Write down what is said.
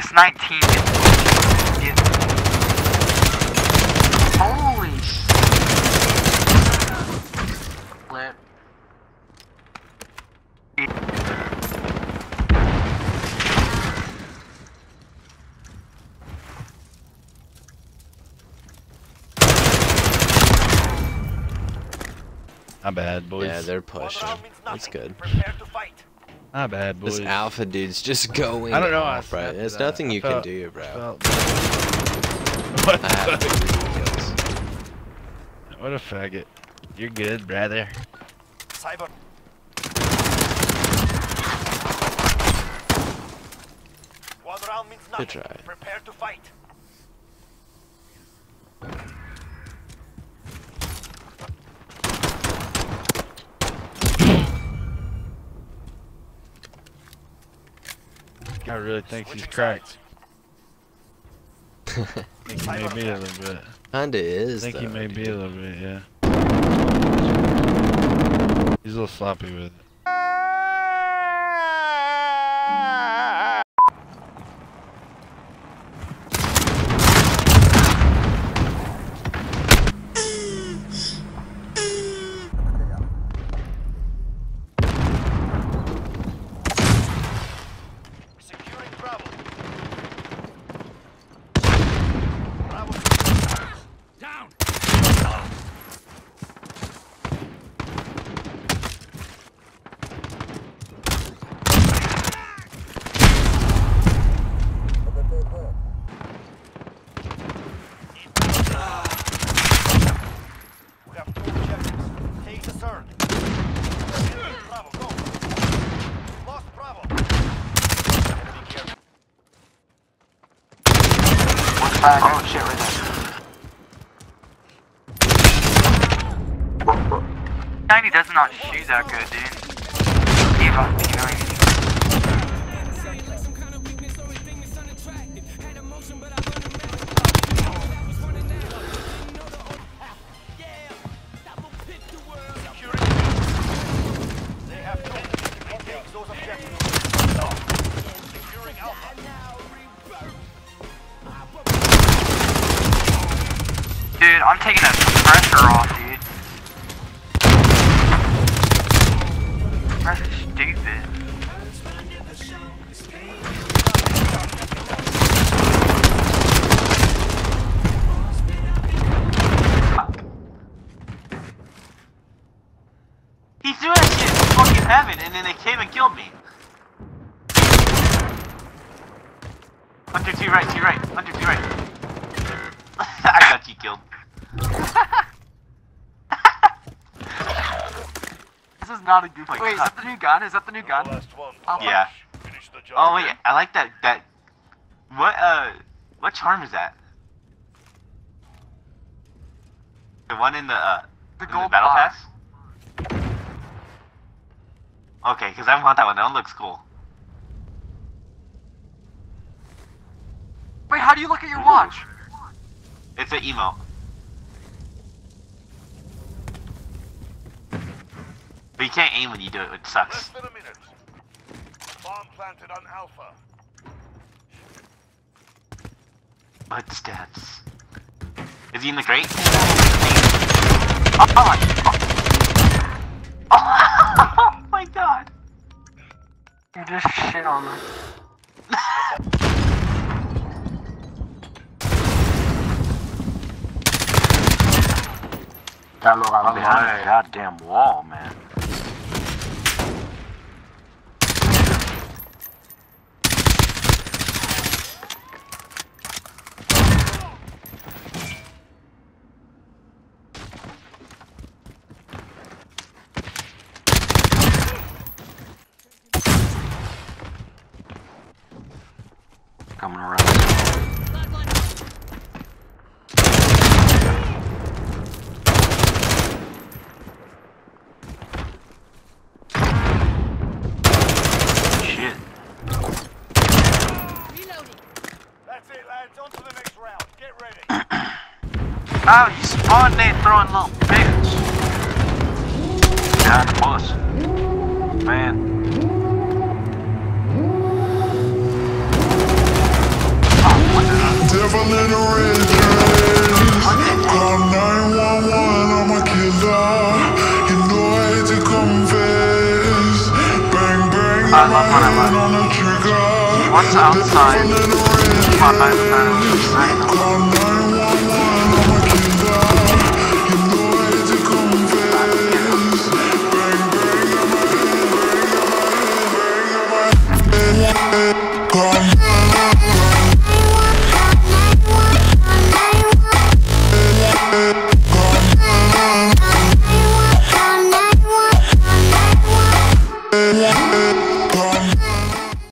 It's 19. Yeah. Holy shit. Lit. Not bad, boys. Yeah, they're pushing. That's good. Not bad, boys. This alpha dude's just going I don't know. off, right? There's nothing you can do, bro. What? I have 3 kills. What a faggot. You're good, brother. Cyber. One round means nothing. Good try. Prepare to fight. I really think he's cracked. I think he may be a little bit. Kinda is. I think he though, may dude. be a little bit, yeah. He's a little sloppy with it. Securing Bravo. Down. We have 2 objectives. Take the third. Bravo, go. Lost Bravo. Be careful. Oh shit, right there. 90 does not shoot that good, dude. Give up, Securing. They have to take those objectives. Securing Alpha. Dude, I'm taking that pressure off, dude. Pressure's stupid. He threw that shit in fucking heaven and then they came and killed me. Hunter to your right, Hunter to your right. I got you killed. This is not a good fight. Wait, is that the new gun? Is that the new gun? Yeah. Oh wait, I like that. What charm is that? The one in the gold battle pass? Okay, because I want that one. That one looks cool. Wait, how do you look at your watch? It's an emote. But you can't aim when you do it, which sucks. Less than a minute. Bomb planted on Alpha. But stats. Is he in the crate? Oh my! Oh my god! You just shit on me. That look like behind a goddamn wall, man. Coming around. Shit. That's it, lads. On to the next round. Get ready. Oh, you spawned there throwing little bitch. Yeah, the bus. Man. I love when I left. What's outside? I know.